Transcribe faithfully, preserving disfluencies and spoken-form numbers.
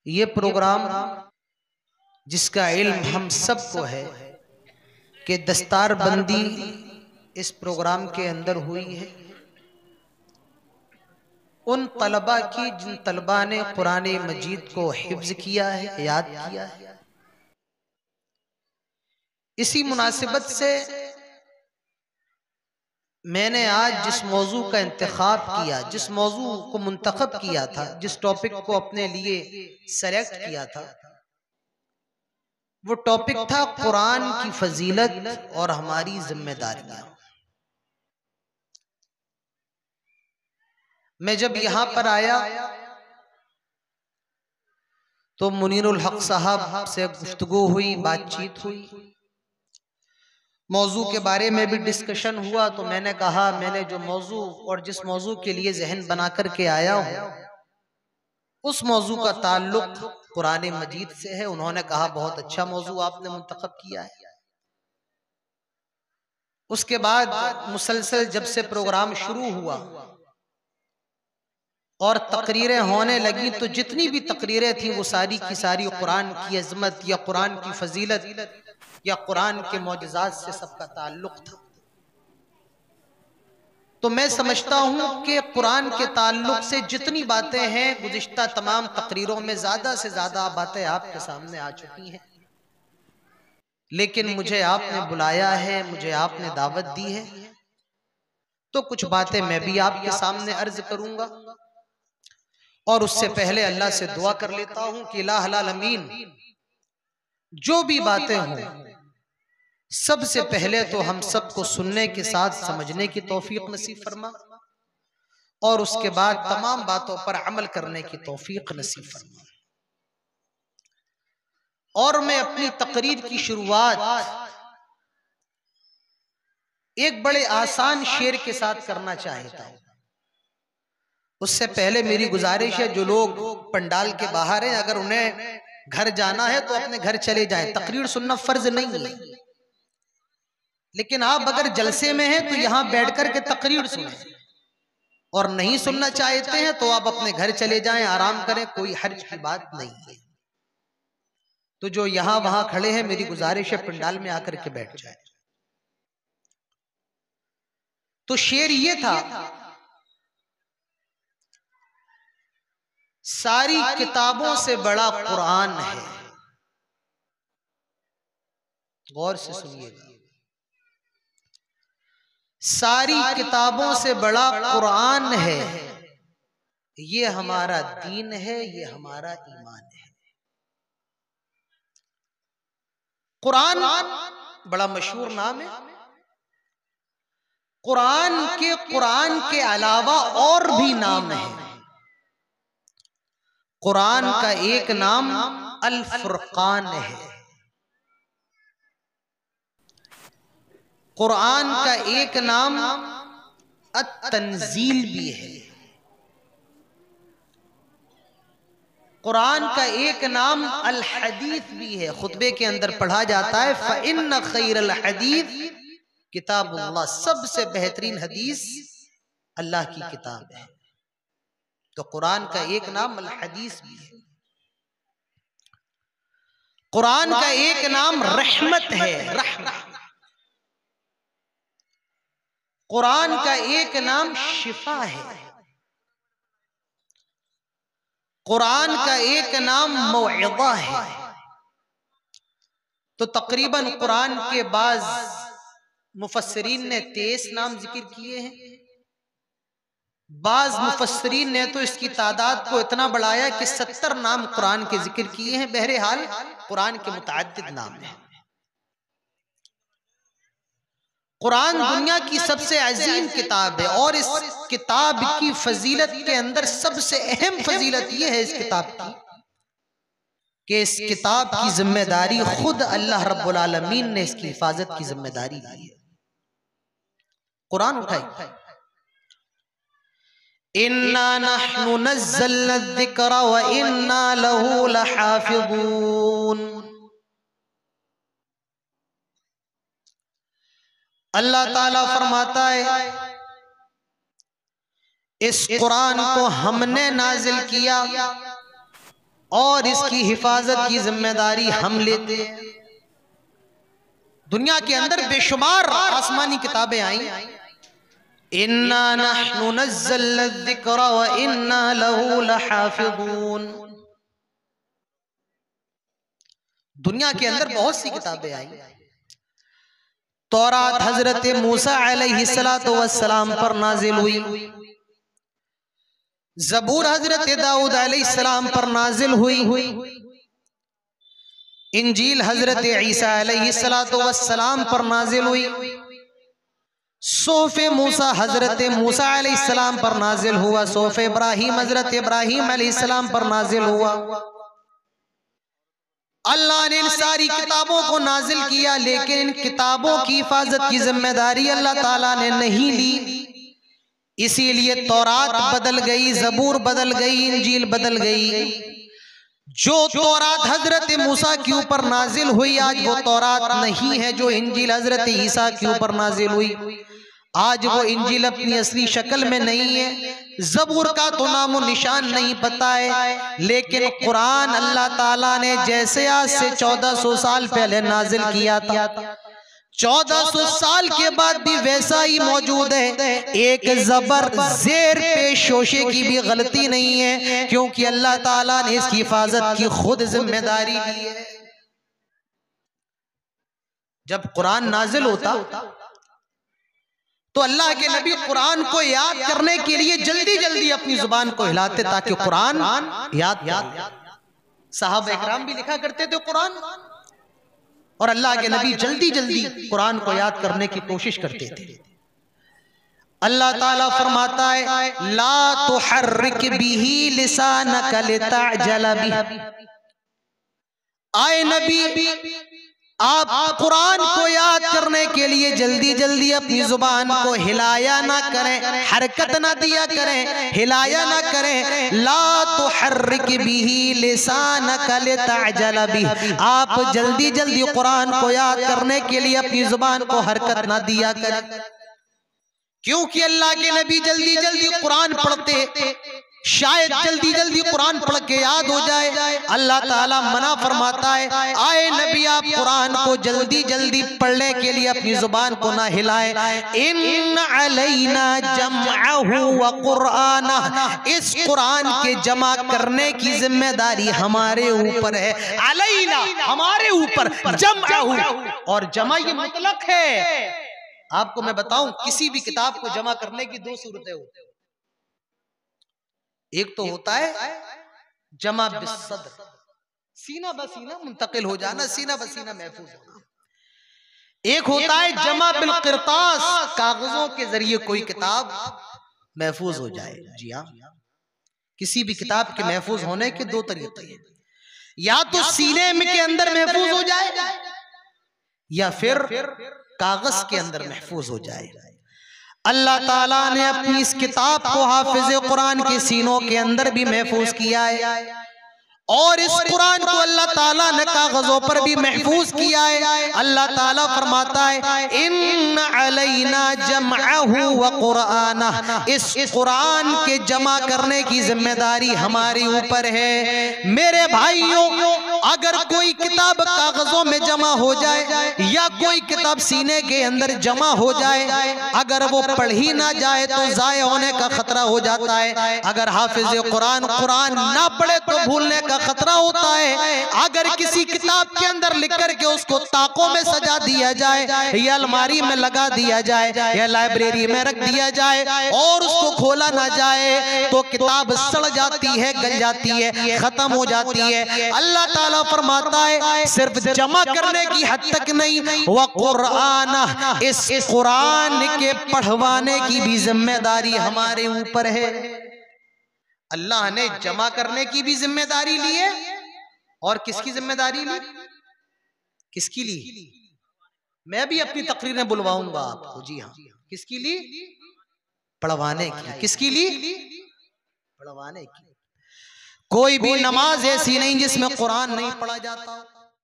ये प्रोग्राम जिसका इल्म हम सबको है कि दस्तार बंदी इस प्रोग्राम के अंदर हुई है उन तलबा की जिन तलबा ने कुरान मजीद को हिफ्ज किया है, याद किया है। इसी मुनासिबत से मैंने आज जिस मौजू का इंतखाब किया, जिस मौजू को मुंतखब किया था, जिस टॉपिक को अपने लिए सेलेक्ट किया था, वो टॉपिक था कुरान की फजीलत और हमारी जिम्मेदारियां। मैं जब यहां पर आया तो मुनीरुल हक साहब से गुफ्तगू हुई, बातचीत हुई, मौजू के बारे में भी डिस्कशन हुआ। तो मैंने कहा मैंने जो मौजू और जिस मौजू के लिए जहन बना करके आया हूं उस मौजू का ताल्लुक कुरान मजीद से है। उन्होंने कहा बहुत अच्छा मौजू आपने मुंतखब किया है। उसके बाद मुसलसल जब से प्रोग्राम शुरू हुआ और तकरीरें होने लगी तो जितनी भी तकरीरें थी वो सारी की सारी कुरान की अजमत या कुरान की फजीलत या कुरान के मौजज़ात से सबका ताल्लुक था। तो मैं समझता हूं कि कुरान के ताल्लुक से जितनी बातें हैं गुज़िश्ता तमाम तकरीरों में ज्यादा से ज्यादा बातें आपके सामने आ चुकी हैं, लेकिन मुझे आपने बुलाया है, मुझे आपने दावत दी है, तो कुछ बातें मैं भी आपके सामने अर्ज करूंगा। और उससे पहले अल्लाह से दुआ कर लेता हूं कि इलाह अल अमीन जो भी बातें हों सबसे पहले तो हम सबको सुनने के साथ समझने की तौफीक नसीब फरमा और उसके बाद तमाम बातों पर अमल करने की तौफीक नसीब फरमा। और मैं अपनी तकरीर की शुरुआत एक बड़े आसान शेर के साथ करना चाहता हूं। उससे पहले मेरी गुजारिश है जो लोग पंडाल के बाहर हैं, अगर उन्हें घर जाना है तो अपने घर चले जाएं। तकरीर सुनना फर्ज नहीं है, लेकिन आप अगर जलसे में हैं तो यहां बैठकर के तकरीर सुनें, और नहीं सुनना चाहते हैं तो आप अपने घर चले जाएं, आराम करें, कोई हर्ज की बात नहीं है। तो जो यहां वहां खड़े हैं मेरी गुजारिश है पंडाल में आकर के बैठ जाए। तो शेर ये था, सारी किताबों से बड़ा कुरान है। गौर से सुनिएगा, सारी किताबों से बड़ा कुरान है, ये हमारा दीन है, ये हमारा ईमान है। कुरान बड़ा मशहूर नाम है। कुरान के कुरान के अलावा और भी नाम है। कुरान का एक नाम अल फुरकान है, कुरान का एक नाम अत-तंजील भी है, कुरान का एक नाम अल हदीस भी है। खुतबे के अंदर पढ़ा जाता है फ़इन्न खैरल हदीस किताबुल्लाह, सबसे बेहतरीन हदीस अल्लाह की किताब है। तो कुरान का एक नाम अल हदीस भी है। कुरान का एक नाम रहमत है, रहमत। कुरान का एक नाम शिफा है, कुरान का एक नाम मौइज़ा है। तो तकरीबन कुरान के बाद मुफस्सिरीन ने तेईस नाम जिक्र किए हैं। बाज मुफस्सिरीन ने तो इसकी तादाद को इतना बढ़ाया कि सत्तर नाम कुरान के जिक्र किए हैं। बहरहाल कुरान के मुतअद्दिद नाम हैं। कुरान दुनिया की सबसे अजीम किताब है और इस किताब की फजीलत के अंदर सबसे अहम फजीलत यह है इस किताब की कि इस किताब की जिम्मेदारी खुद अल्लाह रब्बुल आलमीन ने इसकी हिफाजत की जिम्मेदारी ली है। कुरान उठाई, इन्ना नहनु नज़्ज़लना ज़िक्रा व इन्ना लहू लहाफ़िज़ून। अल्लाह ताला फरमाता है इस कुरान को हमने नाजिल किया और इसकी हिफाजत की जिम्मेदारी हम लेते हैं। दुनिया के अंदर बेशुमार आसमानी किताबें आई, इन्ना नहनु नज़्ज़लना ज़िक्रा व इन्ना लहू लहाफ़िज़ून। दुनिया के अंदर बहुत सी किताबें आई। तौरात हजरत मूसा अलैहिस्सलातु वस्सलाम पर नाजिल हुई, ज़बूर हजरत दाऊद अलैहिस्सलाम पर नाजिल हुई, इंजील हजरत ईसा अलैहिस्सलातु वस्सलाम पर नाजिल हुई, सोफ़े मूसा हजरत मूसा अलैहिस्सलाम पर नाजिल हुआ, सोफ़े इब्राहिम हजरत इब्राहिम अलैहिस्सलाम पर नाजिल हुआ। अल्लाह ने इन सारी किताबों को नाजिल किया, लेकिन इन किताबों की हिफाजत की जिम्मेदारी अल्लाह ताला ने नहीं ली। इसीलिए तौरात बदल गई, ज़बूर बदल गई, इंजील बदल गई। जो तौरात हजरत मूसा के ऊपर नाजिल हुई, आज वो तौरात नहीं है जो इंजील हजरत ईसा के ऊपर नाजिल हुई। आज वो इंजील अपनी असली शक्ल में नहीं है, ज़बूर का तो नामो निशान नहीं पता है, लेकिन कुरान अल्लाह ताला ने जैसे आज से चौदह सौ साल पहले नाजिल किया था, चौदह सौ साल के बाद भी वैसा ही मौजूद है। एक जबर जेर पेश शोशे की भी गलती नहीं है, क्योंकि अल्लाह ताला ने इसकी हिफाजत की खुद जिम्मेदारी ली है। जब कुरान नाजिल होता तो अल्लाह के नबी कुरान को याद करने के लिए जल्दी जल्दी अपनी जुबान को हिलाते ताकि कुरान याद याद साहबा इकराम भी लिखा करते थे कुरान, और अल्लाह के नबी जल्दी जल्दी कुरान को याद करने की कोशिश करते थे। अल्लाह ताला फरमाता है, ला तुहर्रिक बिही लिसानक लितअजल बिही। आए नबी, आप कुरान को याद करने के लिए जल्दी जल्दी अपनी जुबान को हिलाया ना करें, हरकत ना दिया करें, हिलाया ना करें। ला तुहर्रिक बिही लिसानक लितअजल बिही। आप जल्दी जल्दी कुरान को याद करने के लिए अपनी जुबान को हरकत ना दिया करें, क्योंकि अल्लाह के नबी जल्दी जल्दी कुरान पढ़ते, शायद जल्दी जल्दी कुरान पढ़ के याद हो जाए। अल्लाह ताला मना फरमाता है, आए नबी आप कुरान को जल्दी जल्दी पढ़ने के लिए अपनी जुबान को ना हिलाए। इन अलैना जमअहु व कुरआनहु। इस कुरान के जमा करने की जिम्मेदारी हमारे ऊपर है। अलैना हमारे ऊपर, जमअहु, और जमा ये मुतलक है। आपको मैं बताऊं, किसी भी किताब को जमा करने की दो सूरतें होती हैं। एक तो होता है जमा बिस्सद्र, सीना बसीना मुंतकिल हो जाना, सीना बसीना महफूज होना। एक होता है जमा बिल किरतास, कागजों के जरिए कोई किताब महफूज हो जाए। जी हाँ, किसी भी किताब के महफूज होने के दो तरीके हैं, या तो सीने में के अंदर महफूज हो जाए, या फिर कागज के अंदर महफूज हो जाए। अल्लाह ताला ने अपनी इस किताब को हाफिज कुरान के सीनों के अंदर भी महफूज किया है, और इस कुरान को अल्लाह ताला ने कागजों पर भी महफूज किया है। अल्लाह ताला फरमाता है, इन अलैना जमअहु व कुरआनहु। इस कुरान के जमा करने की जिम्मेदारी हमारे ऊपर है। मेरे भाइयों, अगर कोई किताब कागजों में जमा हो जाए, या कोई किताब सीने के अंदर जमा हो जाए, अगर वो पढ़ी ना जाए तो जाय होने का खतरा हो जाता है। अगर हाफिज कुरान कुरान ना पढ़े तो भूलने का खतरा होता है। अगर किसी किताब के अंदर लिख करके उसको ताकों में सजा दिया जाए, या अलमारी में लगा दिया जाए, या लाइब्रेरी में रख दिया जाए, और उसको खोला ना जाए, तो किताब सड़ जाती है, गल जाती है, खत्म हो जाती है। अल्लाह ताला फरमाता है, सिर्फ जमा करने की हद तक नहीं, व कुरआन, इस कुरान के पढ़वाने की भी जिम्मेदारी हमारे ऊपर है। अल्लाह ने जमा करने की भी जिम्मेदारी ली है, और किसकी जिम्मेदारी ली? किसकी ली? मैं भी अपनी तकरीर में बुलवाऊंगा आपको। जी हाँ, किसकी ली? पढ़वाने की। किसकी ली? पढ़वाने की। कोई भी नमाज ऐसी नहीं जिसमें कुरान नहीं पढ़ा जाता।